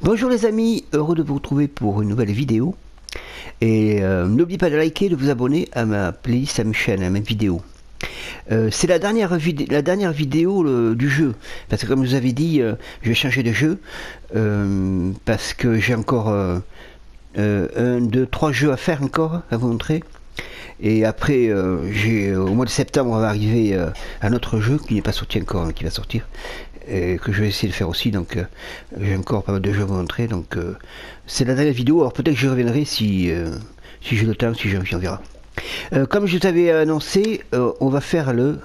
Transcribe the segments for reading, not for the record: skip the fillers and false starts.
Bonjour les amis, heureux de vous retrouver pour une nouvelle vidéo. Et n'oubliez pas de liker, de vous abonner à ma playlist, à ma chaîne, à mes vidéos. C'est la dernière vidéo du jeu. Parce que comme je vous avais dit, je vais changer de jeu. Parce que j'ai encore 1, 2, 3 jeux à faire encore, à vous montrer. Et après, au mois de septembre, on va arriver à un autre jeu qui n'est pas sorti encore, qui va sortir. Et que je vais essayer de faire aussi, donc j'ai encore pas mal de jeux à vous montrer, donc c'est la dernière vidéo, alors peut-être que je reviendrai si j'ai le temps, si j'ai envie, on verra. Comme je t'avais annoncé, on va faire le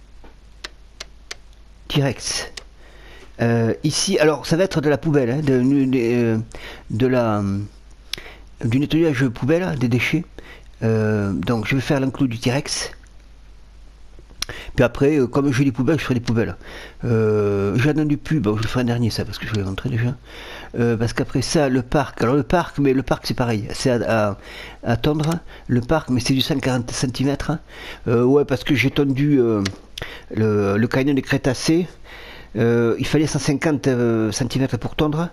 T-Rex. Ici, alors ça va être de la poubelle, hein, du nettoyage poubelle, des déchets. Donc je vais faire l'enclos du T-Rex. Puis après, comme je fais des poubelles, je ferai des poubelles. Jardin du pub, bon, je le ferai un dernier ça, parce que je vais le montrer déjà. Parce qu'après ça, le parc. Alors le parc c'est pareil, c'est à tondre. Le parc, mais c'est du 140 cm. Ouais, parce que j'ai tondu le canyon des Crétacés. Il fallait 150 cm pour tondre.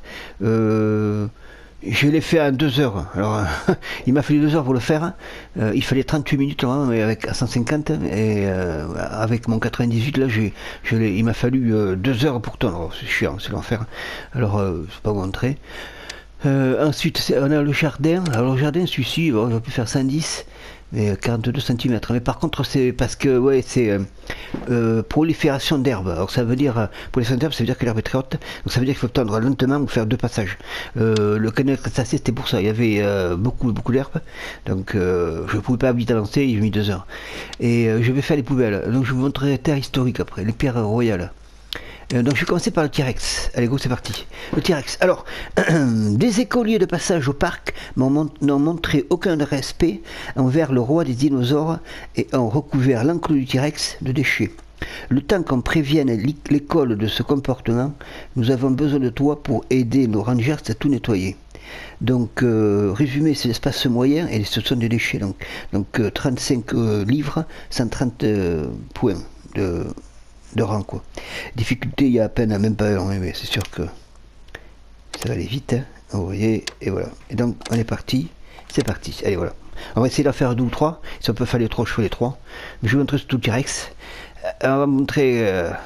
Je l'ai fait en 2 heures. Alors, il m'a fallu 2 heures pour le faire. Il fallait 38 minutes là, mais avec 150 et avec mon 98 là, il m'a fallu 2 heures pour tondre. C'est chiant, c'est l'enfer. Alors, je vais pas vous montrer. Ensuite, on a le jardin. Alors, le jardin, celui-ci, bon, j'aurais pu faire 110, mais 42 cm. Mais par contre, c'est parce que, ouais, c'est prolifération d'herbe. Alors, ça veut dire, prolifération d'herbe, ça veut dire que l'herbe est très haute. Donc, ça veut dire qu'il faut tendre lentement ou faire 2 passages. Le canyon de Crétacé, c'était pour ça. Il y avait beaucoup d'herbe. Donc, je ne pouvais pas vite avancer. J'ai mis 2 heures. Et je vais faire les poubelles. Donc, je vous montrerai terre historique après, les pierres royales. Donc je vais commencer par le T-Rex. Allez go, c'est parti. Le T-Rex. Alors, des écoliers de passage au parc n'ont montré aucun respect envers le roi des dinosaures et ont recouvert l'enclos du T-Rex de déchets. Le temps qu'on prévienne l'école de ce comportement, nous avons besoin de toi pour aider nos rangers à tout nettoyer. Donc, résumé, c'est l'espace moyen et ce sont des déchets. Donc 35 livres, 130 points de rang quoi. Difficulté, il y a à peine, même pas un, mais c'est sûr que ça va aller vite, hein. Vous voyez, et voilà. Et donc on est parti, c'est parti. Allez voilà. On va essayer d'en faire 2 ou 3. Si on peut faire les 3, je fais les 3. Je vais vous montrer tout le T-Rex. On va montrer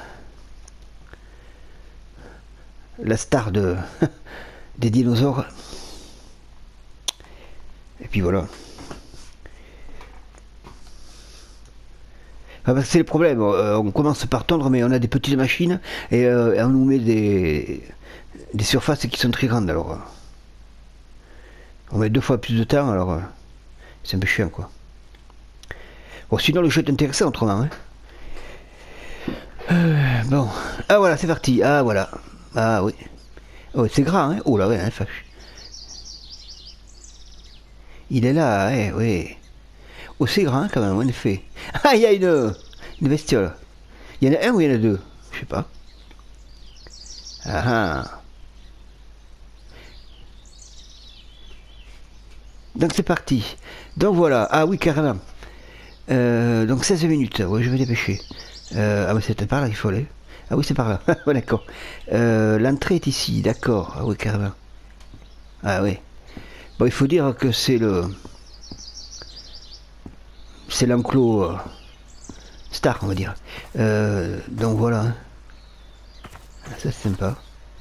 la star des dinosaures. Et puis voilà. C'est le problème, on commence par tondre mais on a des petites machines et on nous met des surfaces qui sont très grandes, alors on met 2 fois plus de temps, alors c'est un peu chiant quoi. Bon, sinon le jeu est intéressant autrement, hein. Bon, ah voilà, c'est parti, ah voilà, ah oui, oh, c'est grand, hein. Oh là ouais, hein, il est là, hein, oui. Oh, c'est grand quand même, en effet. Ah, il y a une bestiole. Il y en a un ou il y en a 2? Je sais pas. Ah ah. Donc c'est parti. Donc voilà. Ah oui, carrément. Donc 16 minutes. Ouais, je vais dépêcher. Ah, mais c'était par là qu'il faut aller. Ah oui, c'est par là. Ouais, d'accord. L'entrée est ici. D'accord. Ah oui, carrément. Ah oui. Bon, il faut dire que c'est l'enclos star, on va dire. Donc voilà. Hein. Ça c'est sympa.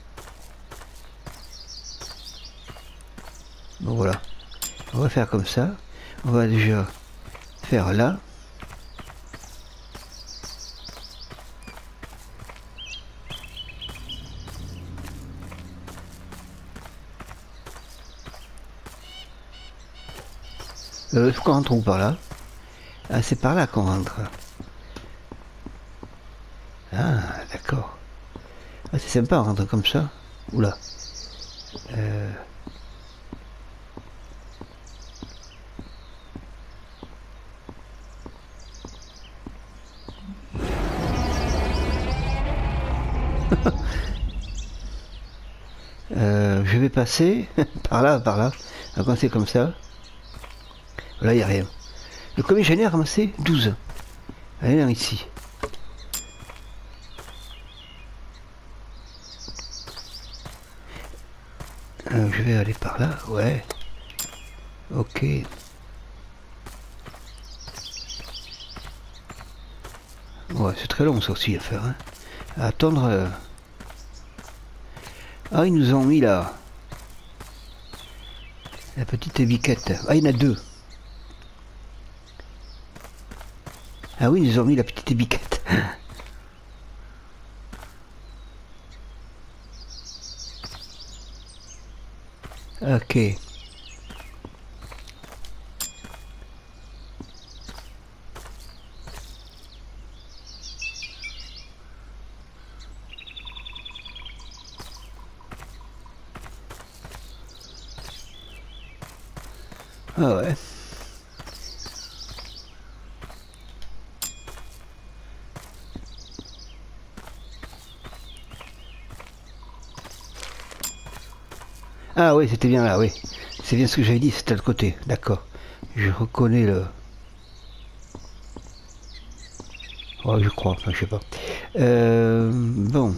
Bon voilà. On va faire comme ça. On va déjà faire là. Il faut qu'on rentre où par là? Ah, c'est par là qu'on rentre. Ah, d'accord. Ah, c'est sympa, on rentre comme ça. Oula. Je vais passer par là. On va commencer comme ça. Là, il n'y a rien. Le combien j'en ai ramassé? 12. Allez, là, ici. Je vais aller par là, ouais. Ok. Ouais, c'est très long ça aussi à faire. Hein. À attendre. Ah, ils nous ont mis là. La petite biquette. Ah, il y en a deux. Ah oui, ils nous ont mis la petite biquette. Ok. Ah ouais. Ah oui, c'était bien là, oui. C'est bien ce que j'avais dit, c'était de l'autre côté. D'accord. Je reconnais le... Oh, je crois, enfin, je sais pas. Bon.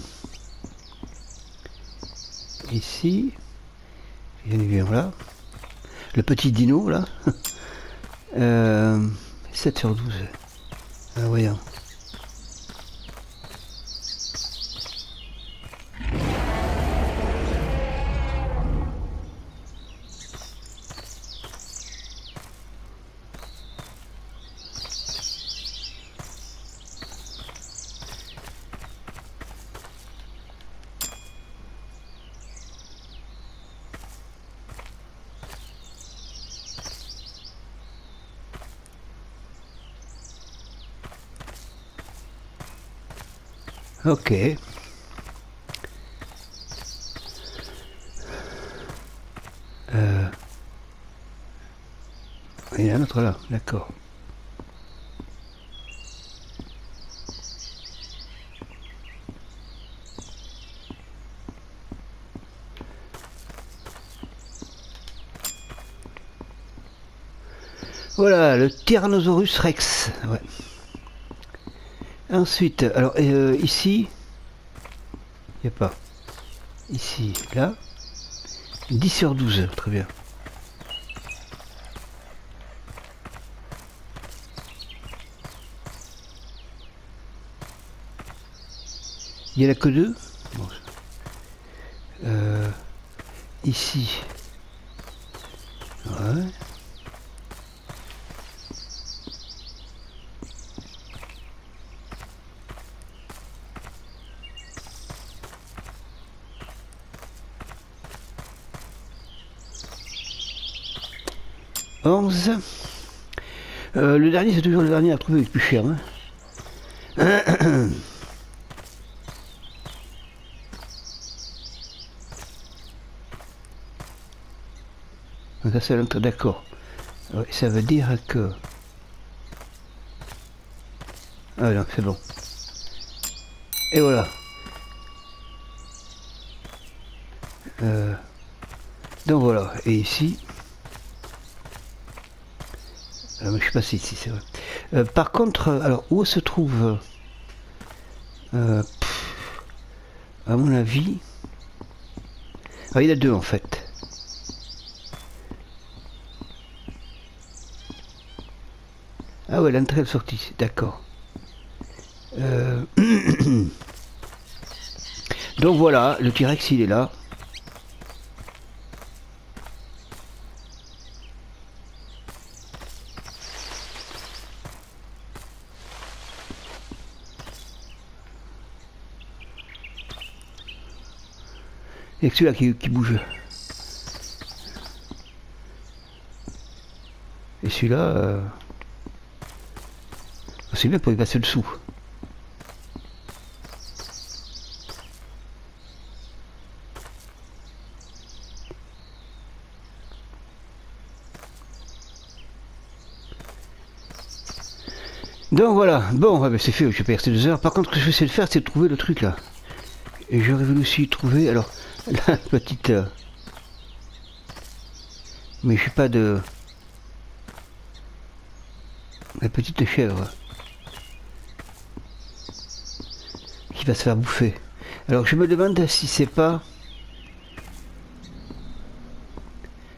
Ici. Bien là. Le petit dino, là. 7 sur 12. Ah, voyons. Ok. Il y en a un autre là, d'accord. Voilà, le Tyrannosaurus Rex. Ouais. Ensuite, alors ici, il n'y a pas. Ici, là. 10 sur 12, très bien. Il n'y en a que deux. Bon. Ici. Ouais. Onze. Le dernier, c'est toujours le dernier à trouver le plus cher. Hein. Ça c'est l'autre, d'accord. Ouais, ça veut dire que... Ah non, c'est bon. Et voilà. Donc voilà, et ici... je sais pas si ici c'est vrai. Par contre, alors où se trouve... à mon avis... Ah, il y en a deux en fait. Ah ouais, l'entrée et la sortie, d'accord. Donc voilà, le T-Rex il est là. Et celui-là qui bouge. Et celui-là... c'est bien pour y passer dessous. Donc voilà, bon, c'est fait, je vais rester 2 heures. Par contre, ce que je vais essayer de faire, c'est de trouver le truc là. Et j'aurais voulu aussi trouver, alors, la petite... mais j'ai pas de... La petite chèvre. Qui va se faire bouffer. Alors je me demande si c'est pas...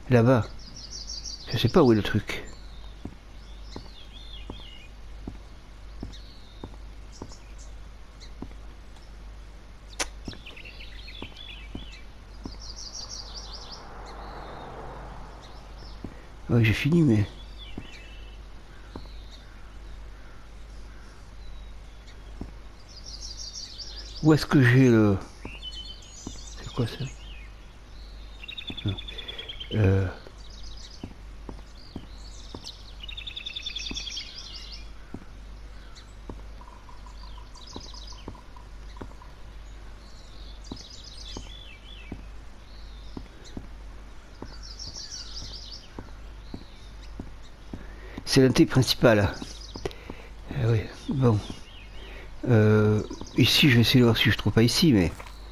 Là-bas. Je sais pas où est le truc. Ouais, j'ai fini, mais... Où est-ce que j'ai le... C'est quoi ça? Non. C'est l'entrée principale. Oui, bon. Ici, je vais essayer de voir si je trouve pas ici, mais...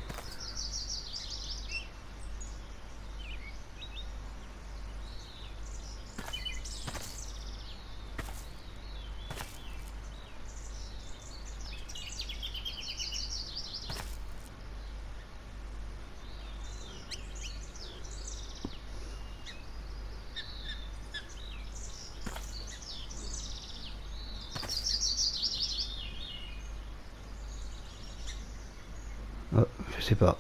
Oh, je sais pas.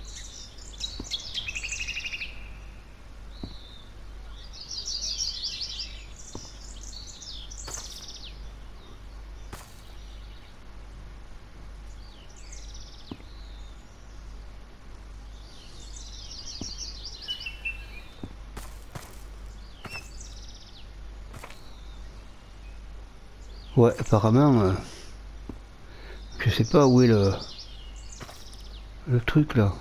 Ouais, apparemment, je sais pas où est le truc là.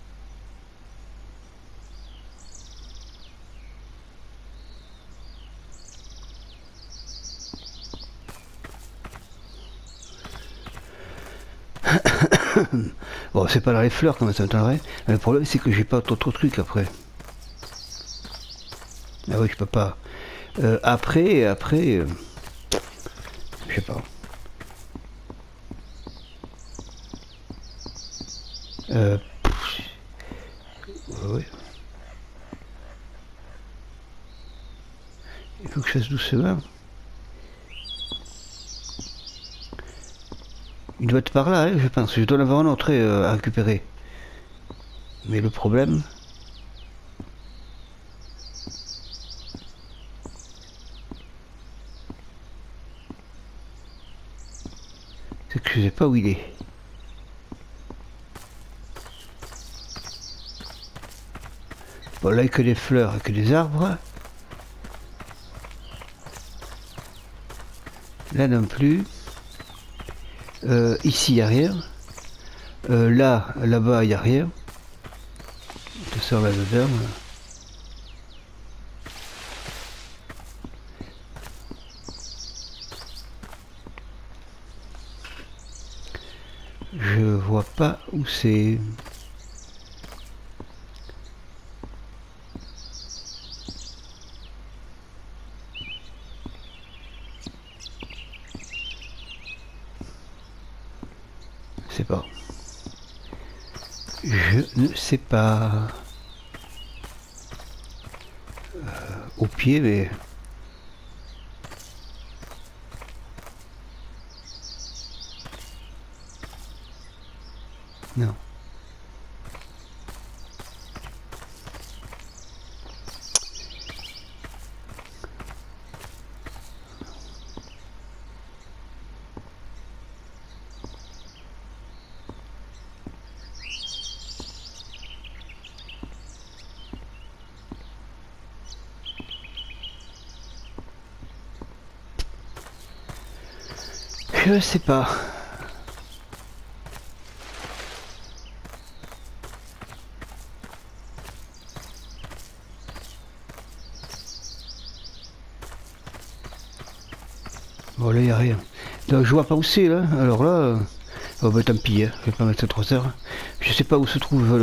Bon, c'est pas dans les fleurs comme ça m'étonnerait. Le problème, c'est que j'ai pas d'autres trucs après. Ah oui, je peux pas. Après, je sais pas. Ouais. Il faut que je fasse doucement. Il doit être par là, hein, je pense. Je dois en avoir un autre à récupérer. Mais le problème... c'est que je sais pas où il est. Bon, là, il n'y a que des fleurs et que des arbres. Là non plus. Ici, il n'y a rien. Là-bas, il n'y a rien. Je sors là-dedans. Je vois pas où c'est. Je sais pas. Je ne sais pas. Au pied, mais... non. Je sais pas. Bon, là, il n'y a rien. Donc, je vois pas où c'est, là. Alors là... oh, bah, tant pis, hein. Je vais pas mettre 3 heures. Je sais pas où se trouve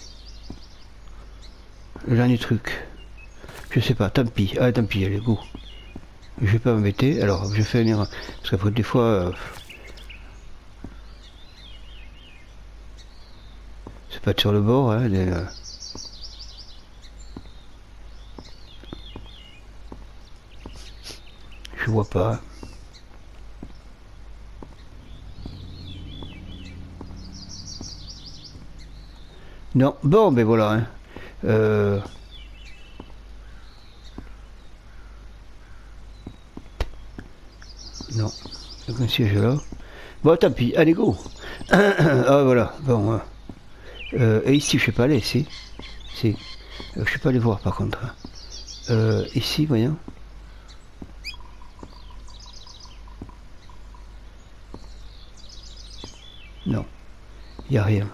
le dernier truc. Je sais pas, tant pis. Ah, tant pis, allez, go. Je vais pas m'embêter. Alors, je vais faire venir... parce qu'après, des fois... c'est pas sur le bord, hein. je vois pas. Non, bon, ben voilà. Hein. Non, donc un siège là. Bon, tant pis, allez, go. Ah, voilà, bon. Et ici, je sais pas aller, si. Si. Je sais pas aller voir, par contre. Ici, voyons. Non, il n'y a rien.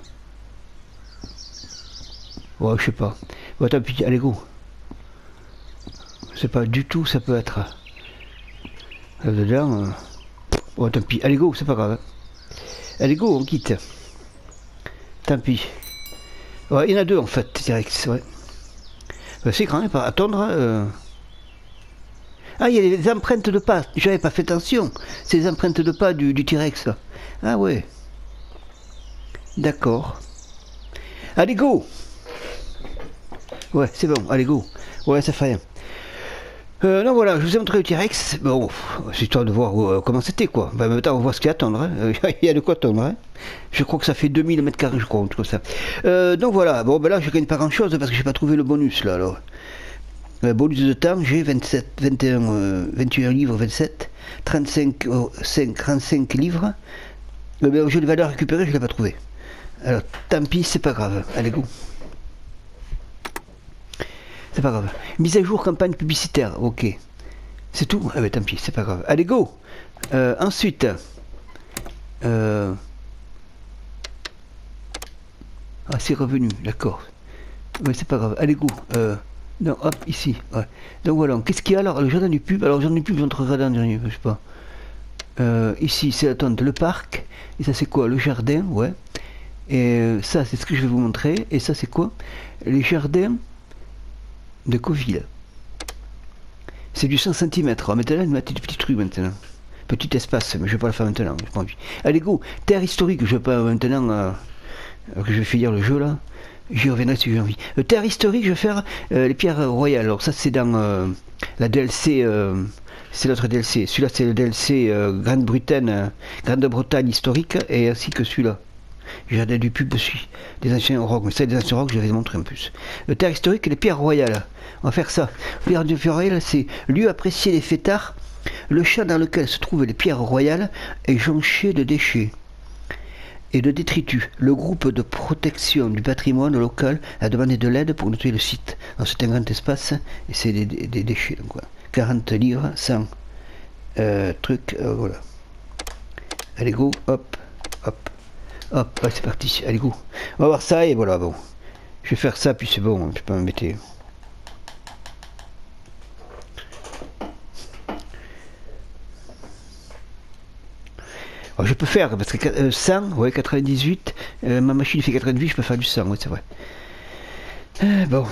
Ouais, je sais pas. Bon, tant pis, allez, go. C'est pas du tout, ça peut être. Là-dedans. Bon, tant pis, allez, go, c'est pas grave. Allez, go, on quitte. Tant pis. Ouais, il y en a deux en fait, direct, ouais. C'est grand, pas attendre. Ah, il y a les empreintes de pas. J'avais pas fait attention. C'est les empreintes de pas du T-Rex là. Ah ouais. D'accord. Allez, go. Ouais, c'est bon, allez, go. Ouais, ça fait rien. Non, voilà, je vous ai montré le T-Rex. Bon, c'est histoire de voir comment c'était, quoi. Ben, en même temps, on voit ce qu'il y a à attendre. Hein. Il y a de quoi attendre. Hein. Je crois que ça fait 2000 mètres carrés, je crois, un truc comme ça. Donc voilà, bon, ben là, je gagne pas grand-chose parce que j'ai pas trouvé le bonus, là, alors. Bonus de temps, j'ai 27, 21, 21 livres, 27, 35 livres. Ben, je vais la récupérer, je l'ai pas trouvé. Alors, tant pis, c'est pas grave. Allez, go. C'est pas grave. Mise à jour campagne publicitaire, ok. C'est tout. Ah ben tant pis, c'est pas grave. Allez, go. Ensuite. Ah, c'est revenu, d'accord. Ouais, c'est pas grave. Allez, go. Non, hop, ici. Ouais. Donc voilà. Qu'est-ce qu'il y a alors? Le jardin du pub. Alors, le jardin du pub, j'entrerai dans le dernier, je sais pas. Ici, c'est attends, le parc. Et ça, c'est quoi? Le jardin, ouais. Et ça, c'est ce que je vais vous montrer. Et ça, c'est quoi? Les jardins de Coville. C'est du 100 cm. Maintenant, il m'a des petits trucs maintenant. Petit espace, mais je vais pas le faire maintenant. J'ai pas envie. Allez, go. Terre historique, je vais pas maintenant que je vais finir le jeu là. J'y reviendrai si j'ai envie. Terre historique, je vais faire les pierres royales. Alors ça, c'est dans la DLC. C'est l'autre DLC. Celui-là, c'est le DLC Grande-Bretagne historique, et ainsi que celui-là. Jardin du pub dessus. Des anciens rocs. Mais ça, des anciens rocs, je vais les montrer en plus. Le terre historique et les pierres royales. On va faire ça. Pierre de royales, c'est lieu apprécié des fêtards. Le champ dans lequel se trouvent les pierres royales est jonché de déchets et de détritus. Le groupe de protection du patrimoine local a demandé de l'aide pour nettoyer le site. C'est un grand espace et c'est des déchets. Donc, voilà. 40 livres, 100 trucs, voilà. Allez, go, hop, hop. Hop, ouais, c'est parti, allez go. On va voir ça et voilà, bon. Je vais faire ça, puis c'est bon, je peux m'embêter. Alors, je peux faire, parce que 100, ouais, 98, ma machine fait 98, je peux faire du 100, ouais, c'est vrai. Bon.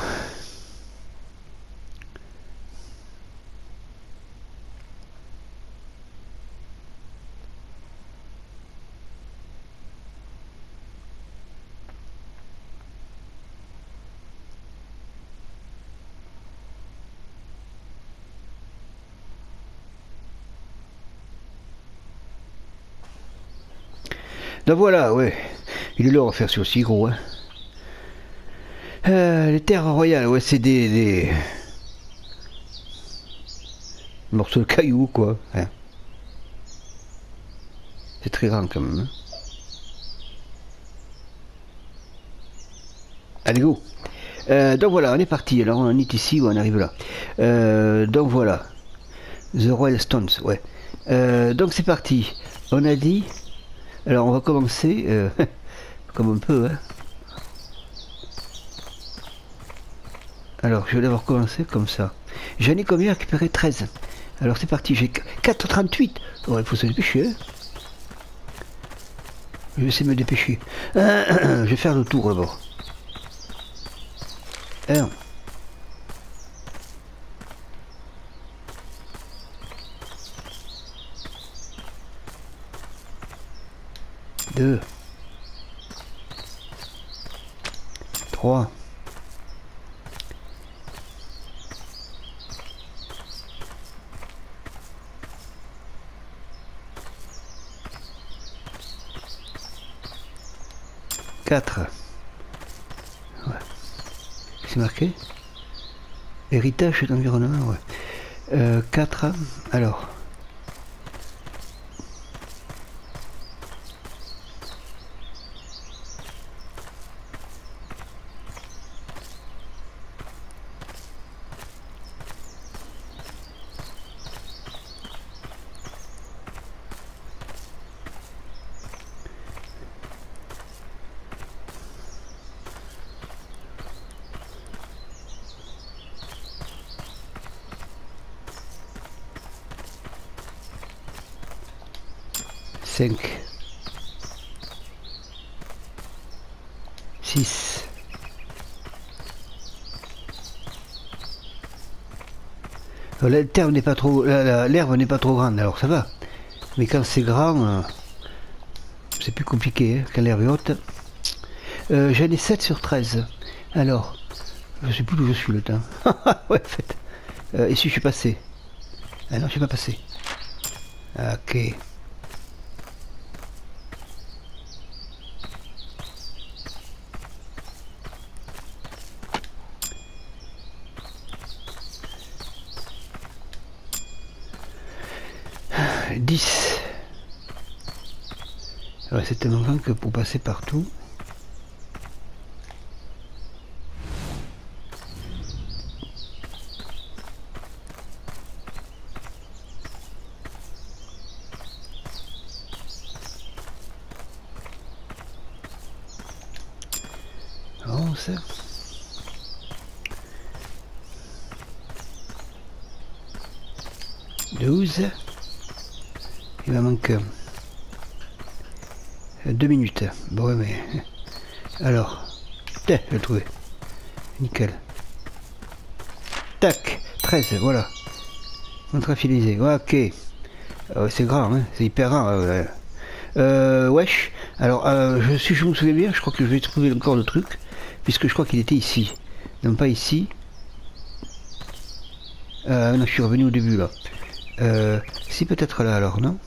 Donc voilà, ouais. Il est là, on va faire sur aussi gros, hein. Les terres royales, ouais, c'est des morceaux de cailloux, quoi. Hein. C'est très grand, quand même. Hein. Allez, go. Donc voilà, on est parti. Alors, on est ici, ou on arrive là. Donc voilà. The Royal Stones, ouais. Donc c'est parti. On a dit... Alors, on va commencer... comme un peu, hein. Alors, je vais d'abord commencer comme ça. J'en ai combien récupéré 13. Alors, c'est parti. J'ai 4,38. Oh, il faut se dépêcher, hein. Je vais essayer de me dépêcher. Je vais faire le tour d'abord. 1. 2. 3. 4. 4. Ouais. C'est marqué héritage d'environnement, ouais. 4, alors. Cinq, 6, la terre n'est pas trop, l'herbe n'est pas trop grande, alors ça va. Mais quand c'est grand, c'est plus compliqué, hein, quand l'herbe est haute. J'en ai 7 sur 13. Alors, je sais plus d'où je suis le temps. Ouais, en fait. Et si je suis passé? Ah non, je suis pas passé. Ok. Ouais, c'est tellement grand que pour passer partout. Oh, ça. Douze. Il m'en manque 2 minutes. Bon, ouais, mais... Alors... Tiens, je l'ai trouvé. Nickel. Tac. 13, voilà. Montre filisé. Ok. C'est grand, hein. C'est hyper grand. Wesh. Alors, si je me souviens bien, je crois que je vais trouver encore le truc. Puisque je crois qu'il était ici. Non, pas ici. Non, je suis revenu au début, là. Si, peut-être là, alors, non?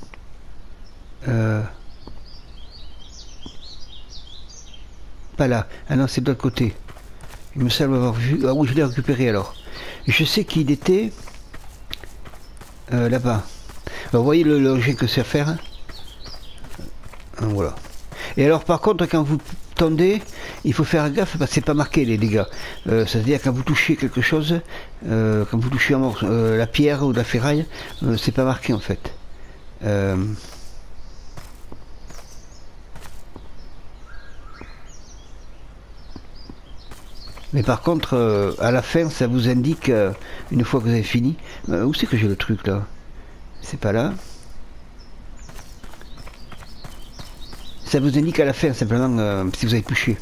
Pas là. Ah non, c'est de l'autre côté. Il me semble avoir vu... Ah oui, je l'ai récupéré, alors. Je sais qu'il était... là-bas. Alors, vous voyez le jet que c'est à faire, hein? Voilà. Et alors, par contre, quand vous tendez, il faut faire gaffe parce que c'est pas marqué les dégâts. C'est-à-dire quand vous touchez quelque chose, quand vous touchez la pierre ou la ferraille, c'est pas marqué en fait. Mais par contre, à la fin, ça vous indique, une fois que vous avez fini, où c'est que j'ai le truc là? C'est pas là. Ça vous indique à la fin simplement si vous avez touché.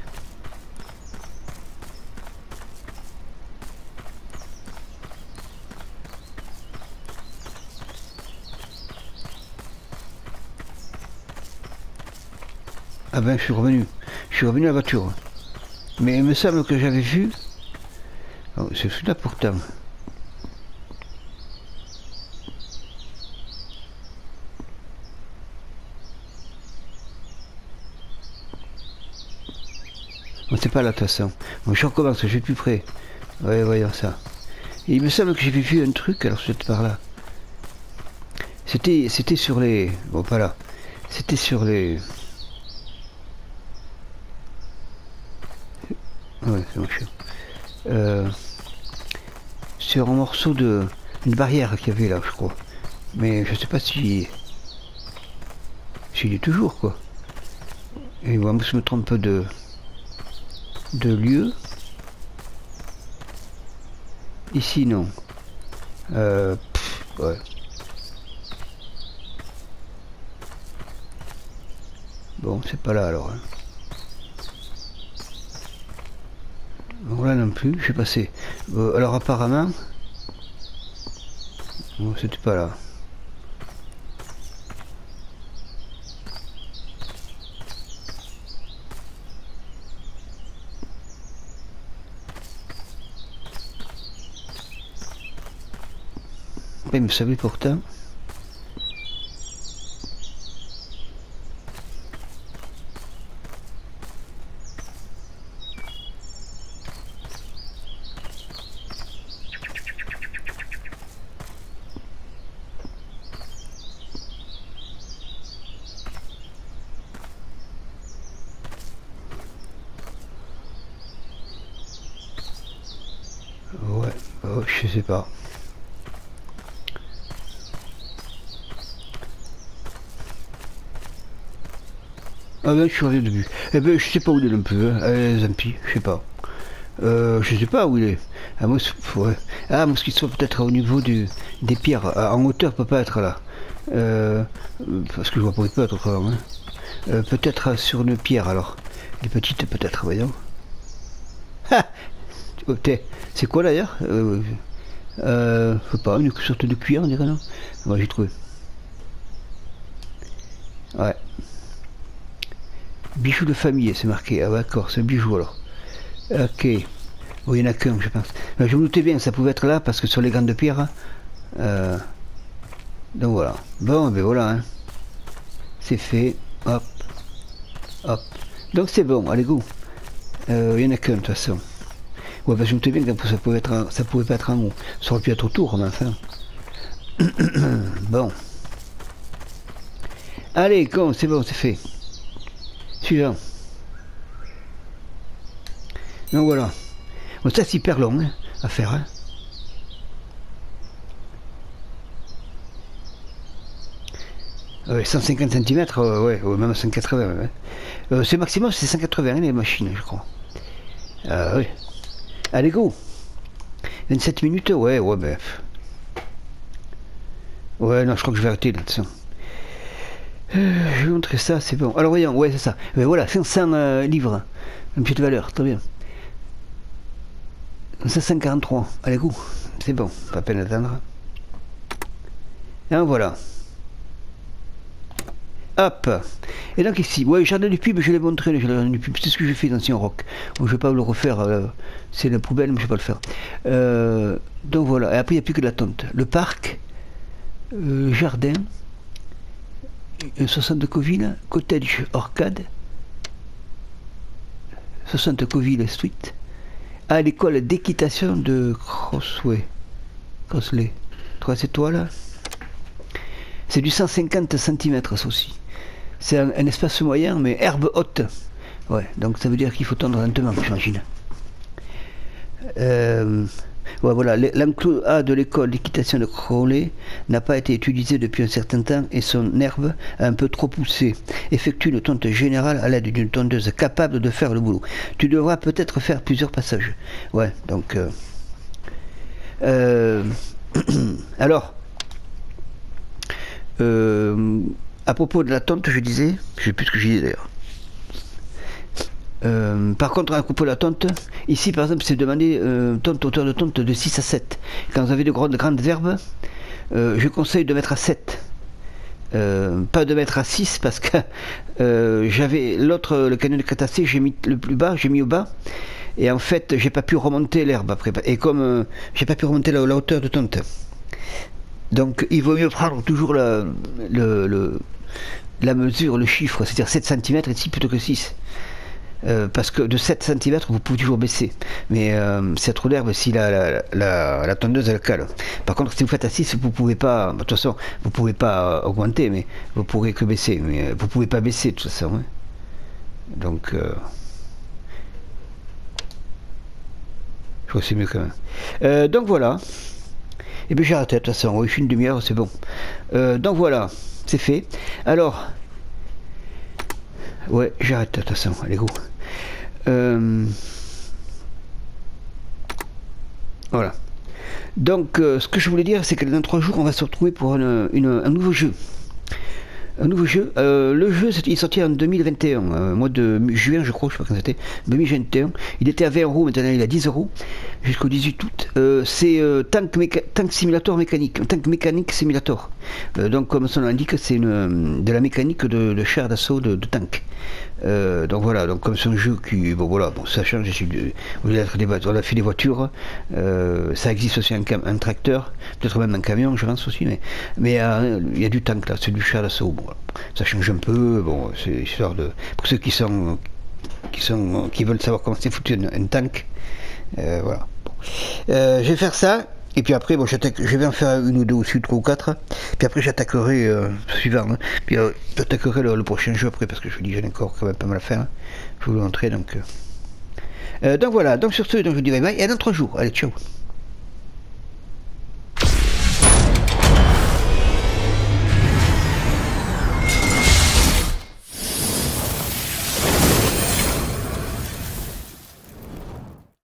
Ah ben je suis revenu. Je suis revenu à la voiture. Mais il me semble que j'avais vu. Oh, c'est celui-là pourtant. Bon, c'est pas là de toute façon. Bon, je recommence, je vais plus près. Ouais, voyons ça. Et il me semble que j'avais vu un truc, alors c'est par là. C'était sur les... Bon, pas là. C'était sur les... Ouais, c'est moche. Sur un morceau de... Une barrière qu'il y avait là, je crois. Mais je sais pas si... S'il est toujours, quoi. Et moi, je me trompe de lieu. Ici, non. Ouais. Bon, c'est pas là, alors. Hein. Bon, là non plus, je suis passé. Alors, apparemment... Bon, c'était pas là. Il me savait pourtant. Je sais pas. Ah ben je suis revenu au début. Eh ben je sais pas où il est un peu, hein. Allez, Zampi, je sais pas. Je sais pas où il est. Ah, ouais. Ah, Mosquito peut-être au niveau des pierres. Ah, en hauteur peut pas être là. Parce que je vois pas où il peut être autrement. Hein. Peut-être sur une pierre alors. Les petites peut-être, voyons. Ah, c'est quoi d'ailleurs je sais pas, une sorte de cuillère on dirait non. Moi j'ai trouvé. Ouais. Bijou de famille, c'est marqué. Ah d'accord, c'est un bijou alors. Ok. Bon, il n'y en a qu'un, je pense. Je me doutais bien que ça pouvait être là, parce que sur les grandes pierres... donc voilà. Bon, ben voilà. Hein. C'est fait. Hop. Hop. Donc c'est bon, allez go. Il n'y en a qu'un, de toute façon. Ouais, ben je me doutais bien que ça pouvait pas être en haut. Ça aurait pu être autour, mais enfin. Bon. Allez, go, c'est bon, c'est fait. Suivant. Donc voilà. Bon, ça c'est hyper long hein, à faire. Hein. Ouais, 150 cm, ouais, même 180. Ouais. C'est maximum, c'est 180 hein, les machines, je crois. Oui. Allez, go. 27 minutes, ouais, bref. Ouais, non, je crois que je vais arrêter là, de toute façon. Je vais montrer ça, c'est bon. Alors voyons, ouais, c'est ça. Mais voilà, 500 livres. Un petit de valeur, très bien. 543. Allez, go. C'est bon, pas la peine d'attendre. Et voilà. Hop. Et donc ici, ouais, jardin du pub, je l'ai montré, le jardin du pub, c'est ce que j'ai fait dans Sion Rock. Bon, je vais pas le refaire, c'est la poubelle, mais je vais pas le faire. Donc voilà, et après il n'y a plus que de la tonte. Le parc, jardin, 60 Coville, cottage orcade, 60 Coville Street, à l'école d'équitation de Crossley, 3 étoiles. C'est du 150 cm ça aussi. C'est un espace moyen, mais herbe haute. Ouais, donc ça veut dire qu'il faut tendre lentement, j'imagine. Ouais, voilà, l'enclos A de l'école d'équitation de Crowley n'a pas été utilisé depuis un certain temps et son herbe a un peu trop poussé. Effectue une tonte générale à l'aide d'une tondeuse capable de faire le boulot. Tu devras peut-être faire plusieurs passages. Ouais, donc... alors... à propos de la tonte, je disais, je sais plus ce que je disais d'ailleurs. Par contre, à propos de la tonte, ici par exemple, c'est demandé tonte, hauteur de tonte de 6 à 7. Quand vous avez de grandes herbes, je conseille de mettre à 7. Pas de mettre à 6 parce que j'avais le canyon de Crétacé, j'ai mis le plus bas, j'ai mis au bas. Et en fait, j'ai pas pu remonter l'herbe après. Et comme j'ai pas pu remonter la hauteur de tonte. Donc il vaut mieux prendre toujours la mesure, le chiffre, c'est-à-dire 7 cm ici plutôt que 6. Parce que de 7 cm vous pouvez toujours baisser. Mais c'est trop d'herbe si la tondeuse elle cale. Par contre si vous faites à 6, vous pouvez pas, de toute façon, vous pouvez pas augmenter, mais vous pourrez que baisser. Mais vous pouvez pas baisser de toute façon. Hein. Donc je crois que c'est mieux quand même. Donc voilà. Et bien j'ai arrêté de toute façon, oui, je suis une demi-heure, c'est bon. Donc voilà, c'est fait. Alors, ouais, j'arrête de toute façon, allez go. Voilà. Donc, ce que je voulais dire, c'est que dans 3 jours, on va se retrouver pour un nouveau jeu. Un nouveau jeu. Le jeu, il est sorti en 2021, mois de juin, je crois, je sais pas quand c'était, 2021. Il était à 20 €, maintenant il est à 10 € jusqu'au 18 août. C'est Tank Simulator mécanique, Tank Mécanique Simulator. Donc, comme son nom l'indique, c'est de la mécanique de char d'assaut de tank. Donc voilà, donc comme c'est un jeu qui, bon voilà, bon ça change. On a fait des voitures, ça existe aussi un tracteur, peut-être même un camion, je pense aussi, mais il y a du tank là, c'est du char d'assaut. Bon, voilà. Ça change un peu, bon, c'est histoire de pour ceux qui veulent savoir comment c'est foutu un tank, voilà. Bon. Je vais faire ça. Et puis après, bon, je vais en faire une ou deux aussi, 3 ou 4. Puis après, j'attaquerai suivant. Hein. Puis j'attaquerai le prochain jeu après, parce que je vous dis, j'ai encore quand même pas mal à faire. Hein. Je vais vous le montrer. Donc voilà. Donc sur ce, donc, je vous dirai bye. Et à dans 3 jours. Allez, ciao.